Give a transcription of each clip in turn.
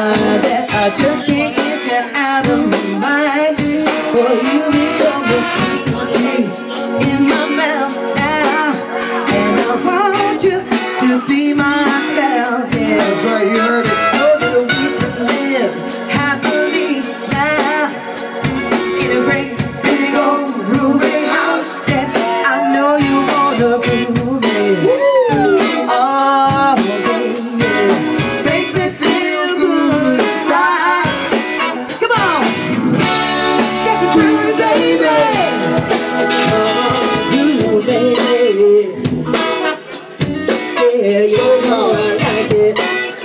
find that I just can't get you out of my mind. Boy, you become the sweet taste in my mouth now, and I want you to be my spouse. Yeah, that's right, you heard it. So that we can live happily now in a great big old rooming house that I know you wanna groove in. Oh, baby, make me feel good inside. Come on, got to groove, baby. Come on, groove, baby. Yeah, you know I like it.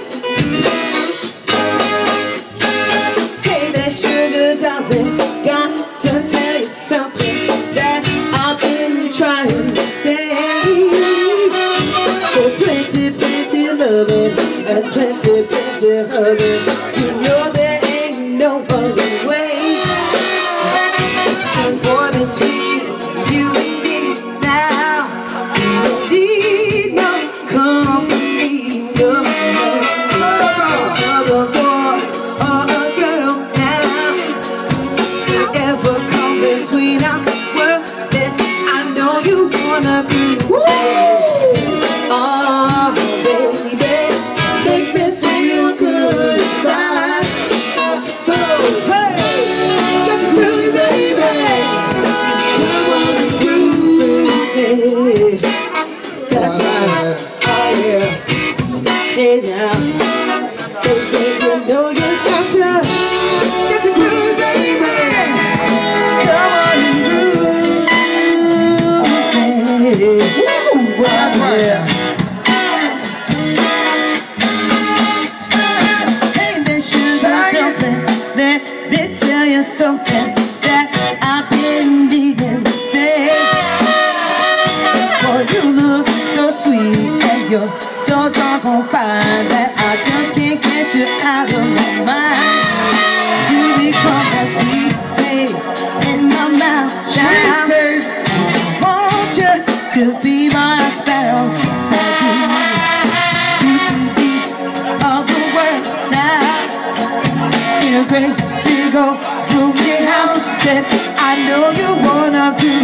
Hey there, sugar darling, got to tell you something that I've been trying to say. There's plenty, plenty loving and plenty, plenty hugging. You know there ain't no other way. And boy, between you and me now, we don't need no company, no other boy or a girl now could ever come between our worlds. And I know you wanna groove. Oh, baby, make me feel good inside. So, hey, get the groove, baby. Come on and groove, baby. That's right. Oh, yeah. Hey, now. Baby, you know you got to get the groove, baby. Come on and groove, baby. Woo, yeah. Hey, then sugar dumpling, let me tell you something that I've been needing to say. Boy, you look so sweet and you're so doggone fine that I just can't get you out of my mind. You become that sweet taste in my mouth. Sweet taste. I want you to be my spouse. Yes, I do. You can be of the world now in a great big old roomy house that I know you wanna groove.